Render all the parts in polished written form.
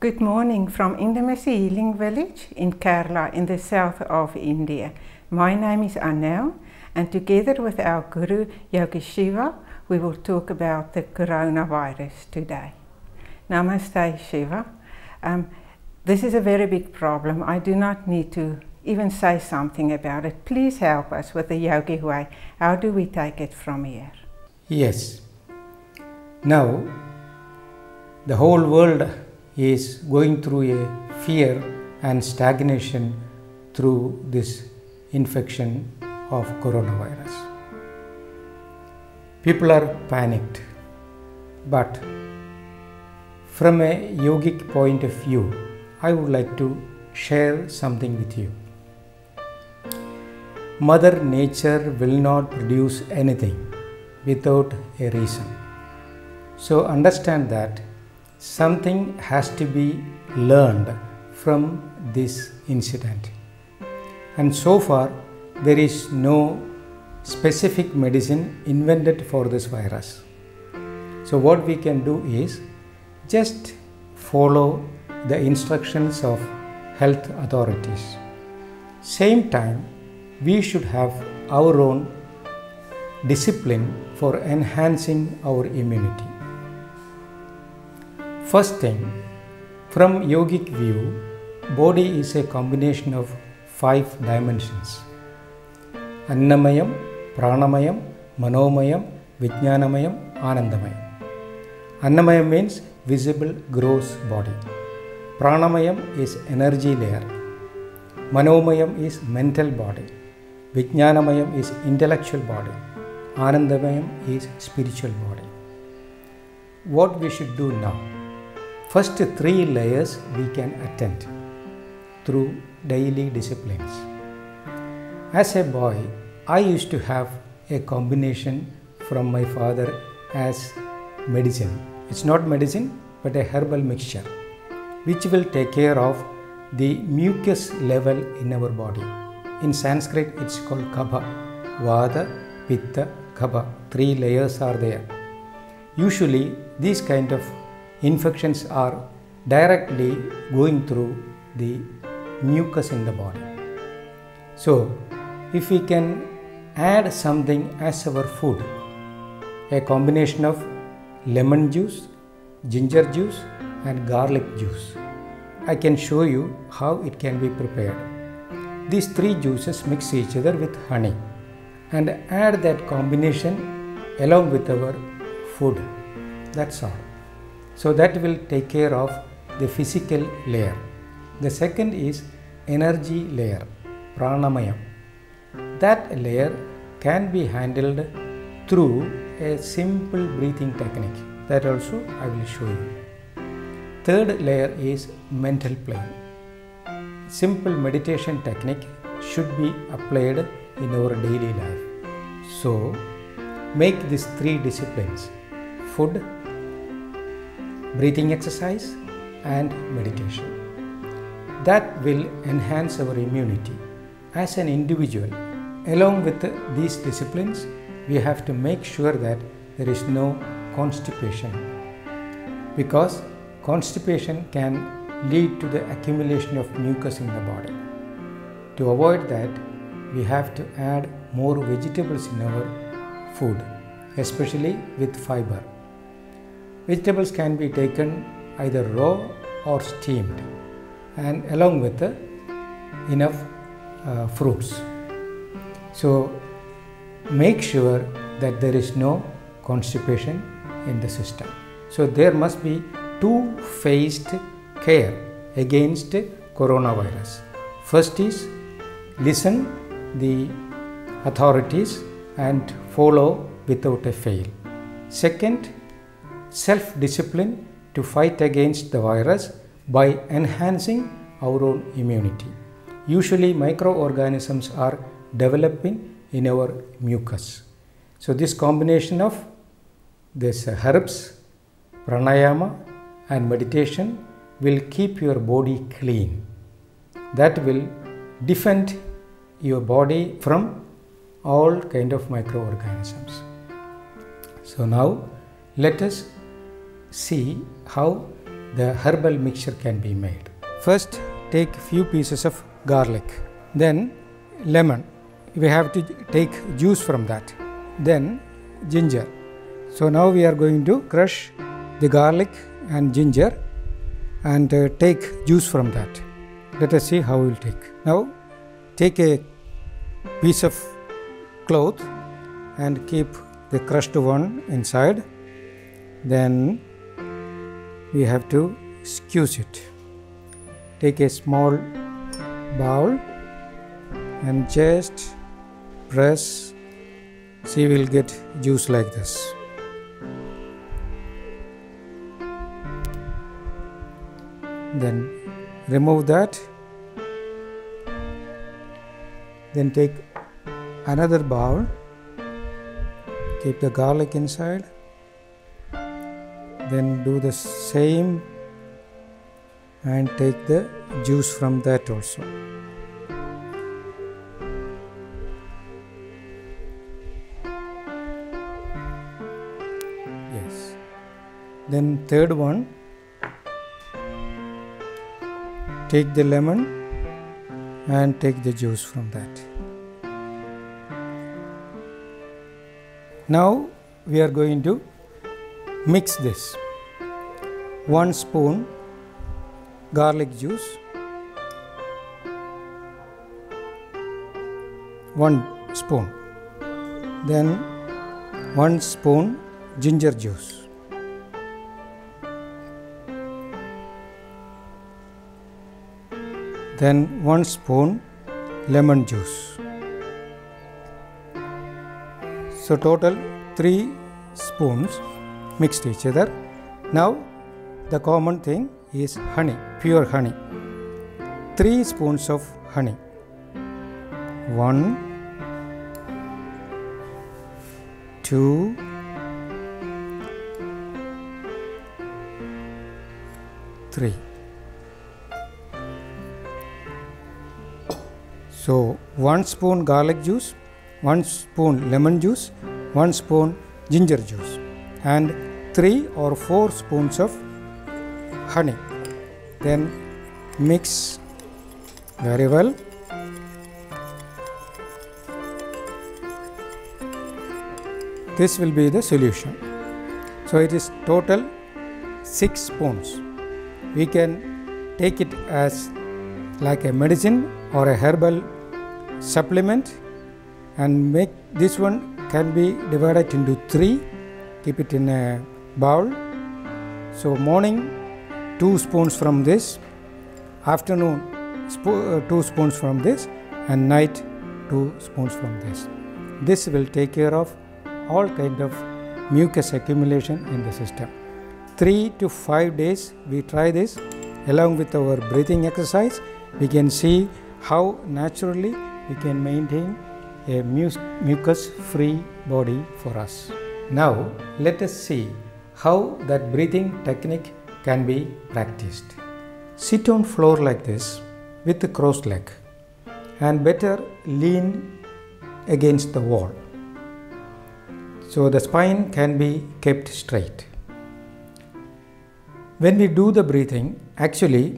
Good morning from Intimacy Healing Village in Kerala in the south of India. My name is Anel, and together with our Guru Yogi Shiva, we will talk about the coronavirus today. Namaste Shiva. This is a very big problem. I do not need to even say something about it. Please help us with the yogi way. How do we take it from here? Yes. Now, the whole world is going through a fear and stagnation through this infection of coronavirus. People are panicked, but from a yogic point of view, I would like to share something with you. Mother Nature will not produce anything without a reason. So understand that something has to be learned from this incident. And so far, there is no specific medicine invented for this virus. So what we can do is just follow the instructions of health authorities. Same time, we should have our own discipline for enhancing our immunity. First thing, from yogic view, body is a combination of 5 dimensions. Annamayam, Pranamayam, Manomayam, Vijnanamayam, Anandamayam. Annamayam means visible gross body. Pranamayam is energy layer. Manomayam is mental body. Vijnanamayam is intellectual body. Anandamayam is spiritual body. What we should do now? First 3 layers we can attend through daily disciplines. As a boy, I used to have a combination from my father as medicine. It's not medicine, but a herbal mixture, which will take care of the mucus level in our body. In Sanskrit, it's called Kapha. Vata, Pitta, Kapha. 3 layers are there. Usually, these kind of infections are directly going through the mucus in the body. So, if we can add something as our food, a combination of lemon juice, ginger juice and garlic juice, I can show you how it can be prepared. These 3 juices mix each other with honey and add that combination along with our food. That's all. So that will take care of the physical layer. The second is energy layer, Pranamayam. That layer can be handled through a simple breathing technique. That also I will show you. Third layer is mental plane. Simple meditation technique should be applied in our daily life. So make these 3 disciplines: food, breathing exercise and meditation. That will enhance our immunity. As an individual, along with these disciplines, we have to make sure that there is no constipation, because constipation can lead to the accumulation of mucus in the body. To avoid that, we have to add more vegetables in our food, especially with fiber. Vegetables can be taken either raw or steamed, and along with enough fruits. So make sure that there is no constipation in the system. So there must be 2-phased care against coronavirus. First is listen the authorities and follow without a fail. Second, self-discipline to fight against the virus by enhancing our own immunity. Usually microorganisms are developing in our mucus. So this combination of these herbs, pranayama and meditation will keep your body clean. That will defend your body from all kind of microorganisms. So now let us see how the herbal mixture can be made. First, take few pieces of garlic, then lemon. We have to take juice from that. Then ginger. So now we are going to crush the garlic and ginger and take juice from that. Let us see how we will take. Now take a piece of cloth and keep the crushed one inside. Then we have to squeeze it. Take a small bowl and just press. See, we will get juice like this. Then remove that. Then take another bowl. Keep the garlic inside. Then do the same and take the juice from that also. Yes. Then third one, take the lemon and take the juice from that. Now we are going to mix this. 1 spoon garlic juice, 1 spoon, then 1 spoon ginger juice, then 1 spoon lemon juice. So total 3 spoons mixed each other. Now the common thing is honey, pure honey. 3 spoons of honey. 1, 2, 3. So 1 spoon garlic juice, 1 spoon lemon juice, 1 spoon ginger juice, and 3 or 4 spoons of honey. Then mix very well. This will be the solution. So it is total 6 spoons. We can take it as like a medicine or a herbal supplement, and make this one can be divided into 3. Keep it in a bowl. So morning 2 spoons from this, afternoon 2 spoons from this, and night 2 spoons from this. This will take care of all kind of mucus accumulation in the system. 3 to 5 days we try this along with our breathing exercise. We can see how naturally we can maintain a mucus free body for us. Now let us see how that breathing technique can be practiced. Sit on floor like this with the crossed leg, and better lean against the wall so the spine can be kept straight. When we do the breathing, actually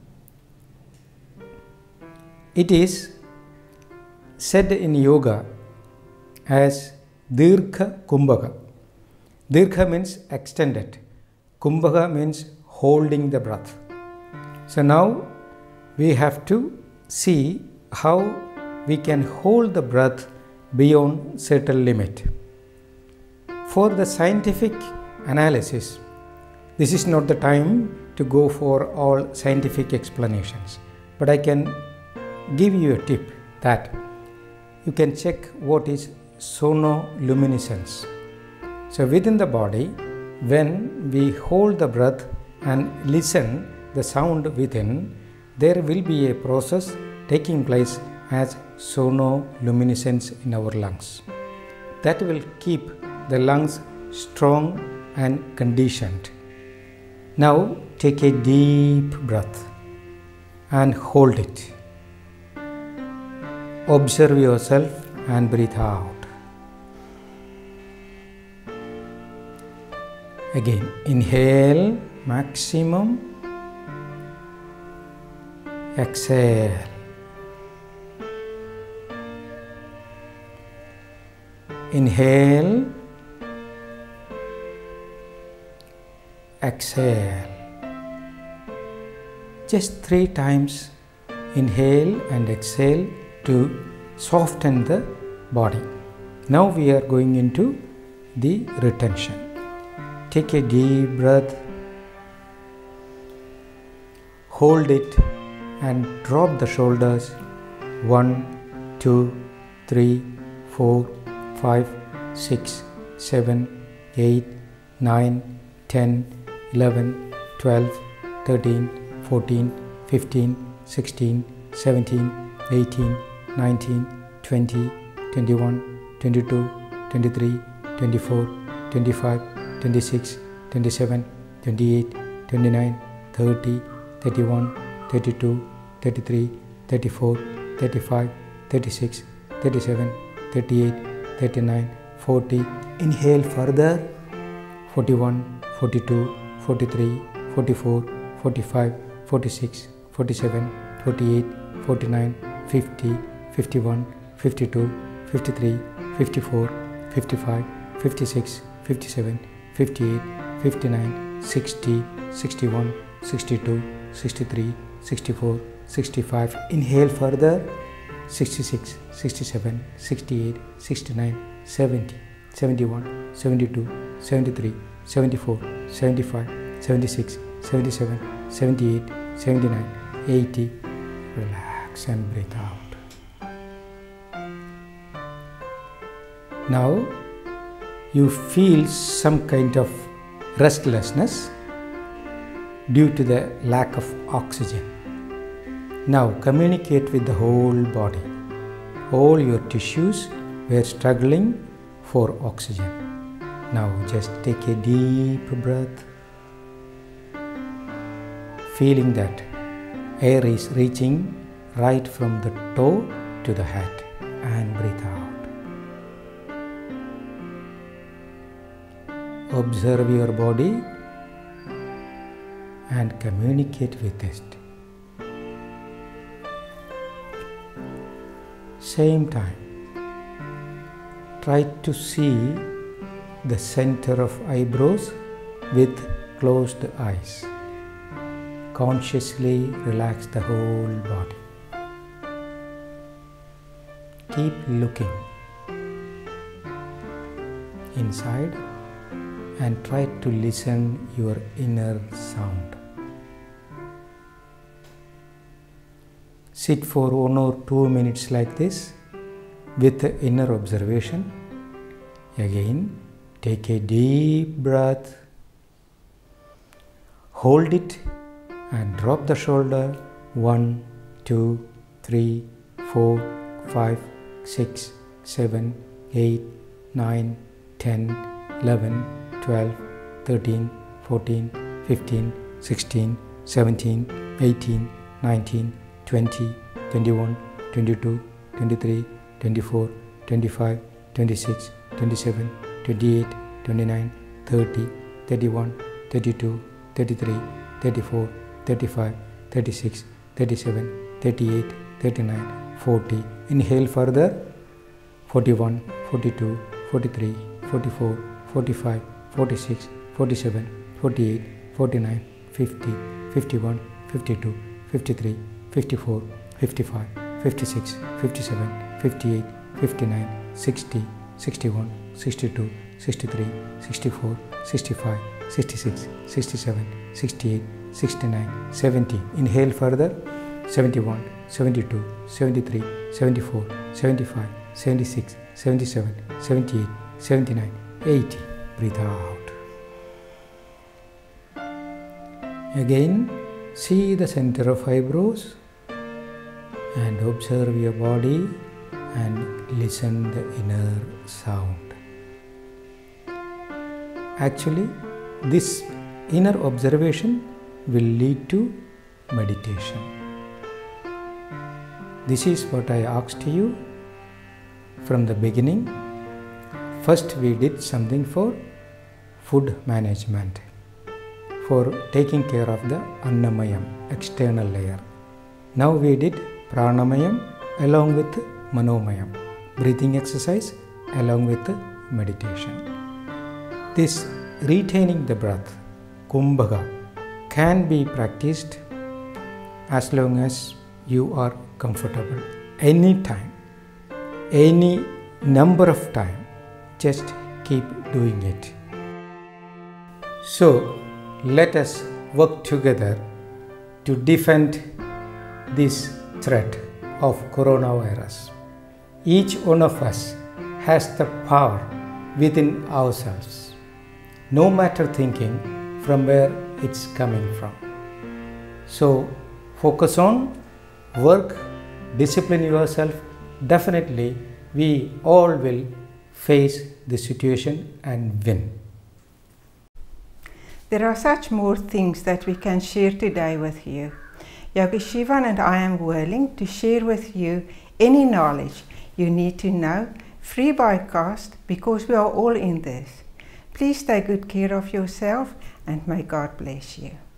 it is said in yoga as Dirgha Kumbhaka. Dirgha means extended, Kumbhaka means holding the breath. So now we have to see how we can hold the breath beyond certain limit. For the scientific analysis, this is not the time to go for all scientific explanations, but I can give you a tip that you can check what is sonoluminescence. So within the body, when we hold the breath and listen the sound within, there will be a process taking place as sonoluminescence in our lungs. That will keep the lungs strong and conditioned. Now take a deep breath and hold it. Observe yourself and breathe out. Again, inhale maximum. Exhale. Inhale. Exhale. Just 3 times inhale and exhale to soften the body. Now we are going into the retention. Take a deep breath, hold it and drop the shoulders. 1, 2, 3, 4, 5, 6, 7, 8, 9, 10, 11, 12, 13, 14, 15, 16, 17, 18, 19, 20, 21, 22, 23, 24, 25, 26, 27, 28, 29, 30, 31, 32, 33, 34, 35, 36, 37, 38, 39, 40. Inhale further. 41, 42, 43, 44, 45, 46, 47, 48, 49, 50, 51, 52, 53, 54, 55, 56, 57, 58, 59, 60, 61, 62, 63, 64, 65. Inhale further. 66, 67, 68, 69, 70, 71, 72, 73, 74, 75, 76, 77, 78, 79, 80. Relax and breathe out. Now you feel some kind of restlessness due to the lack of oxygen. Now communicate with the whole body. All your tissues were struggling for oxygen. Now just take a deep breath, feeling that air is reaching right from the toe to the head, and breathe out. Observe your body and communicate with it. Same time, try to see the center of eyebrows with closed eyes. Consciously relax the whole body. Keep looking inside and try to listen your inner sound. Sit for 1 or 2 minutes like this with the inner observation. Again, take a deep breath, hold it and drop the shoulder. 1, 2, 3, 4, 5, 6, 7, 8, 9, 10, 11, 12, 13, 14, 15, 16, 17, 18, 19, 20, 21, 22, 23, 24, 25, 26, 27, 28, 29, 30, 31, 32, 33, 34, 35, 36, 37, 38, 39, 40. Inhale further. 41, 42, 43, 44, 45, 46, 47, 48, 49, 50, 51, 52, 53, 54, 55, 56, 57, 58, 59, 60, 61, 62, 63, 64, 65, 66, 67, 68, 69, 70. Inhale further. 71, 72, 73, 74, 75, 76, 77, 78, 79, 80. Breathe out. Again, see the center of eyebrows and observe your body and listen the inner sound. Actually, this inner observation will lead to meditation. This is what I asked you from the beginning. First we did something for food management for taking care of the Annamayam, external layer. Now we did Pranamayam along with Manomayam, breathing exercise along with meditation. This retaining the breath, Kumbhaka, can be practiced as long as you are comfortable. Any time, any number of time, just keep doing it. So, let us work together to defend this threat of coronavirus. Each one of us has the power within ourselves, no matter thinking from where it's coming from. So, focus on work, discipline yourself. Definitely, we all will face the situation and win. There are such more things that we can share today with you. Yogi Shivan and I am willing to share with you any knowledge you need to know, free by cost, because we are all in this. Please take good care of yourself and may God bless you.